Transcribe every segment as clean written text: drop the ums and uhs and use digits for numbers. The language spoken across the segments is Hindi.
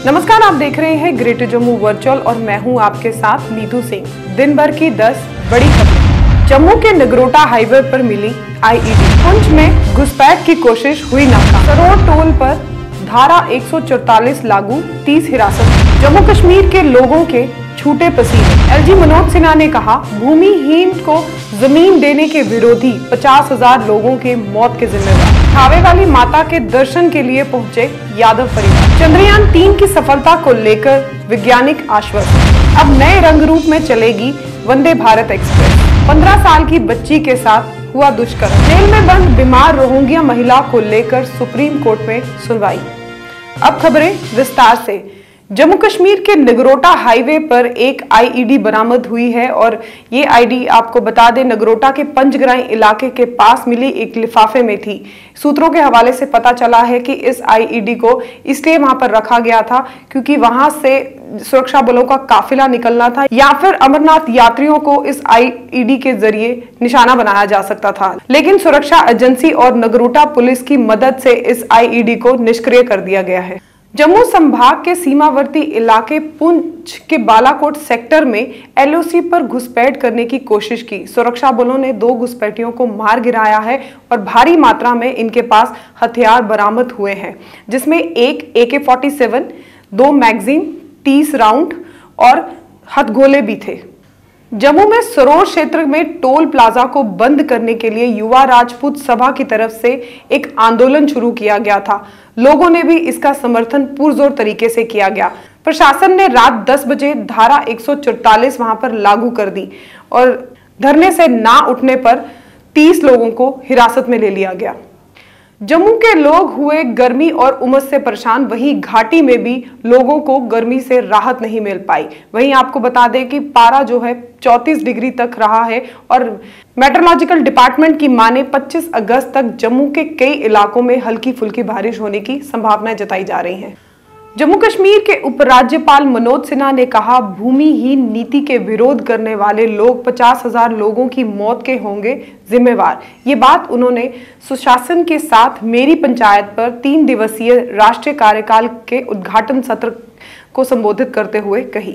नमस्कार, आप देख रहे हैं ग्रेटर जम्मू वर्चुअल और मैं हूं आपके साथ नीतू सिंह। दिन भर की 10 बड़ी खबरें। जम्मू के नगरोटा हाईवे पर मिली आईईडी। पुंछ में घुसपैठ की कोशिश हुई नाकाम। सरोड टोल पर धारा 144 लागू, 30 हिरासत। जम्मू कश्मीर के लोगों के छूटे पसीने। एलजी मनोज सिन्हा ने कहा, भूमिहीन को जमीन देने के विरोधी 50,000 लोगों के मौत के जिम्मेदार। खावे वाली माता के दर्शन के लिए पहुंचे यादव परिवार। चंद्रयान 3 की सफलता को लेकर वैज्ञानिक आश्वस्त। अब नए रंग रूप में चलेगी वंदे भारत एक्सप्रेस। 15 साल की बच्ची के साथ हुआ दुष्कर्म। जेल में बंद बीमार रोहिंग्या महिला को लेकर सुप्रीम कोर्ट में सुनवाई। अब खबरें विस्तार से। जम्मू कश्मीर के नगरोटा हाईवे पर एक आईईडी बरामद हुई है और ये आईडी आपको बता दें नगरोटा के पंचग्राई इलाके के पास मिली एक लिफाफे में थी। सूत्रों के हवाले से पता चला है कि इस आईईडी को इसलिए वहां पर रखा गया था क्योंकि वहां से सुरक्षा बलों का काफिला निकलना था या फिर अमरनाथ यात्रियों को इस आईईडी के जरिए निशाना बनाया जा सकता था, लेकिन सुरक्षा एजेंसी और नगरोटा पुलिस की मदद से इस आईईडी को निष्क्रिय कर दिया गया है। जम्मू संभाग के सीमावर्ती इलाके पुंछ के बालाकोट सेक्टर में एलओसी पर घुसपैठ करने की कोशिश की। सुरक्षा बलों ने 2 घुसपैठियों को मार गिराया है और भारी मात्रा में इनके पास हथियार बरामद हुए हैं, जिसमें एक AK-47, 2 मैगजीन, 30 राउंड और हथगोले भी थे। जम्मू में सरोड क्षेत्र में टोल प्लाजा को बंद करने के लिए युवा राजपूत सभा की तरफ से एक आंदोलन शुरू किया गया था। लोगों ने भी इसका समर्थन पुरजोर तरीके से किया गया। प्रशासन ने रात 10 बजे धारा 144 वहां पर लागू कर दी और धरने से ना उठने पर 30 लोगों को हिरासत में ले लिया गया। जम्मू के लोग हुए गर्मी और उमस से परेशान, वहीं घाटी में भी लोगों को गर्मी से राहत नहीं मिल पाई। वहीं आपको बता दें कि पारा जो है 34 डिग्री तक रहा है और मेट्रोलॉजिकल डिपार्टमेंट की माने 25 अगस्त तक जम्मू के कई इलाकों में हल्की फुल्की बारिश होने की संभावनाएं जताई जा रही हैं। जम्मू कश्मीर के उपराज्यपाल मनोज सिन्हा ने कहा, भूमिहीन नीति के विरोध करने वाले लोग 50,000 लोगों की मौत के होंगे जिम्मेवार। ये बात उन्होंने सुशासन के साथ मेरी पंचायत पर 3 दिवसीय राष्ट्रीय कार्यकाल के उद्घाटन सत्र को संबोधित करते हुए कही।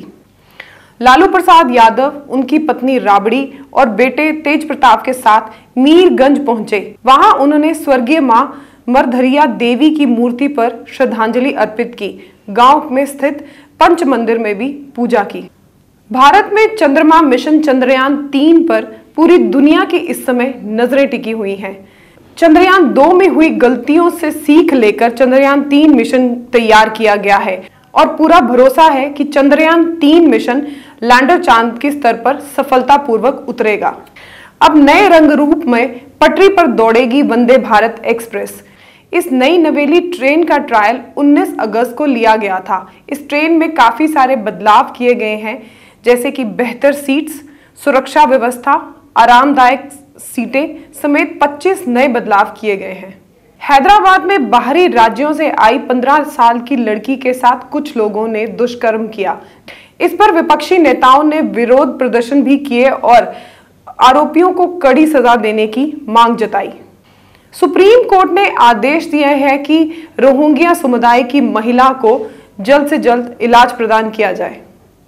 लालू प्रसाद यादव, उनकी पत्नी राबड़ी और बेटे तेज प्रताप के साथ मीरगंज पहुंचे। वहां उन्होंने स्वर्गीय मां मरधरिया देवी की मूर्ति पर श्रद्धांजलि अर्पित की। गांव में स्थित पंच मंदिर में भी पूजा की। भारत में चंद्रमा मिशन चंद्रयान 3 पर पूरी दुनिया की इस समय नजरें टिकी हुई हैं। चंद्रयान 2 में हुई गलतियों से सीख लेकर चंद्रयान 3 मिशन तैयार किया गया है और पूरा भरोसा है कि चंद्रयान 3 मिशन लैंडर चांद के स्तर पर सफलतापूर्वक उतरेगा। अब नए रंग रूप में पटरी पर दौड़ेगी वंदे भारत एक्सप्रेस। इस नई नवेली ट्रेन का ट्रायल 19 अगस्त को लिया गया था। इस ट्रेन में काफी सारे बदलाव किए गए हैं, जैसे कि बेहतर सीट्स, सुरक्षा व्यवस्था, आरामदायक सीटें समेत 25 नए बदलाव किए गए हैं। हैदराबाद में बाहरी राज्यों से आई 15 साल की लड़की के साथ कुछ लोगों ने दुष्कर्म किया। इस पर विपक्षी नेताओं ने विरोध प्रदर्शन भी किए और आरोपियों को कड़ी सजा देने की मांग जताई। सुप्रीम कोर्ट ने आदेश दिया है कि रोहिंग्या समुदाय की महिला को जल्द से जल्द इलाज प्रदान किया जाए।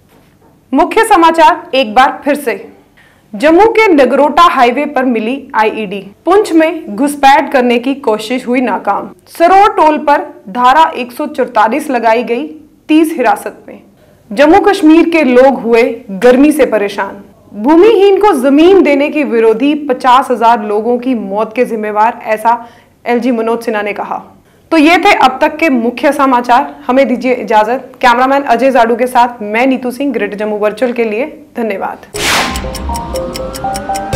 मुख्य समाचार एक बार फिर से। जम्मू के नगरोटा हाईवे पर मिली आईईडी। पुंछ में घुसपैठ करने की कोशिश हुई नाकाम। सरोड टोल पर धारा 144 लगाई गई, 30 हिरासत में। जम्मू कश्मीर के लोग हुए गर्मी से परेशान। भूमिहीन को जमीन देने के विरोधी 50,000 लोगों की मौत के जिम्मेवार, ऐसा एलजी मनोज सिन्हा ने कहा। तो ये थे अब तक के मुख्य समाचार। हमें दीजिए इजाजत। कैमरामैन अजय जाडू के साथ मैं नीतू सिंह, ग्रेटर जम्मू वर्चुअल के लिए धन्यवाद।